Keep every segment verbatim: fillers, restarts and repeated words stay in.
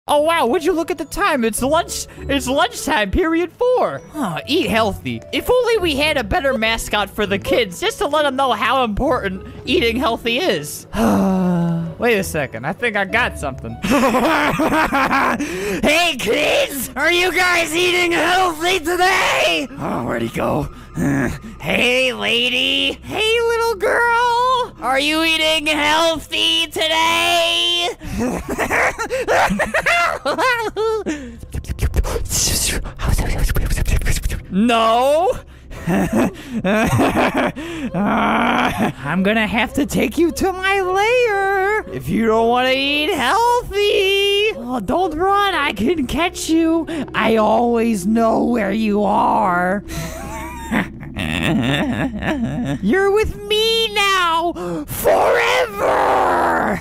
Oh, wow, would you look at the time? It's lunch, it's lunchtime, period four. Huh, eat healthy. If only we had a better mascot for the kids, just to let them know how important eating healthy is. Wait a second, I think I got something. Hey, kids, are you guys eating healthy today? Oh, where'd he go? Hey, lady. Hey, little girl. Are you eating healthy today? No. I'm gonna have to take you to my lair if you don't want to eat healthy. Oh, don't run. I can catch you. I always know where you are. You're with me now, forever!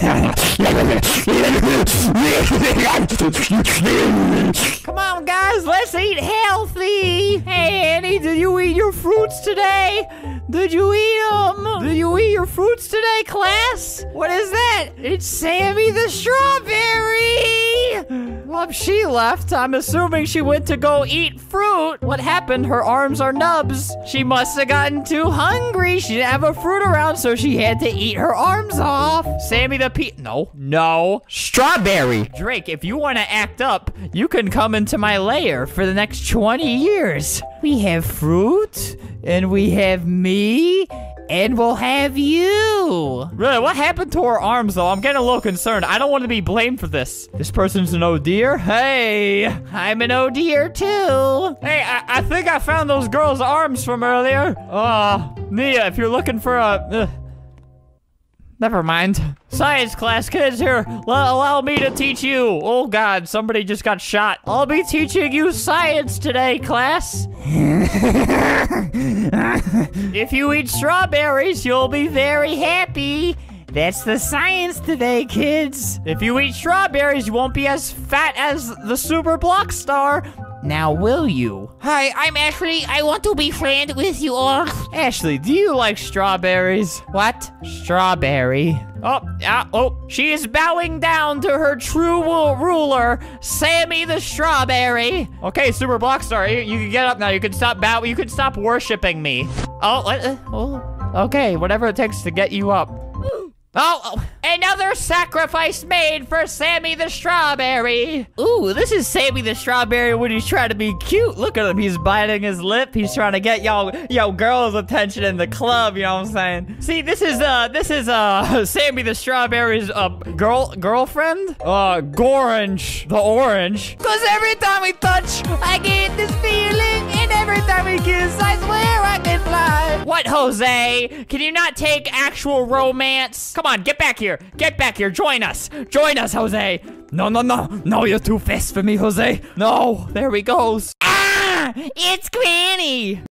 Come on, guys, let's eat healthy! Hey, Annie, did you eat your fruits today? Did you eat them? Did you eat your fruits today, class? What is that? It's Sammy the strawberry! Well, she left. I'm assuming she went to go eat fruit. What happened? Her arms are nubs. She must have gotten too hungry. She didn't have a fruit around, so she had to eat her arms off. Sammy the pe- No. No. Strawberry. Drake, if you want to act up, you can come into my lair for the next twenty years. We have fruit, and we have me, and we'll have you. Really, what happened to her arms, though? I'm getting a little concerned. I don't want to be blamed for this. This person's an oh dear. Hey, I'm an oh dear, too. Hey, I, I think I found those girls' arms from earlier. Oh, Nia, if you're looking for a... Uh, never mind. Science class kids here. L allow me to teach you. Oh, God, somebody just got shot. I'll be teaching you science today, class. If you eat strawberries, you'll be very happy. That's the science today, kids. If you eat strawberries, you won't be as fat as the super block star. Now, will you? Hi, I'm Ashley. I want to be friends with you all. Ashley, do you like strawberries? What? Strawberry. Oh, uh, oh, she is bowing down to her true ruler, Sammy the Strawberry. Okay, Super Blockstar, you, you can get up now. You can stop bow. You can stop worshiping me. Oh, uh, oh, okay, whatever it takes to get you up. Oh, oh, another sacrifice made for Sammy the Strawberry. Ooh, this is Sammy the Strawberry when he's trying to be cute. Look at him, he's biting his lip. He's trying to get y'all, yo, girls' attention in the club, you know what I'm saying? See, this is, uh, this is, uh, Sammy the Strawberry's, uh, girl, girlfriend? Uh, Gorange, the orange. Cause every time we touch, I get this feeling, and every time we kiss, I swear I can fly. What, Jose? Can you not take actual romance? Come on, get back here. Get back here. Join us. Join us, Jose. No, no, no. No, you're too fast for me, Jose. No. There he goes. Ah! It's Granny.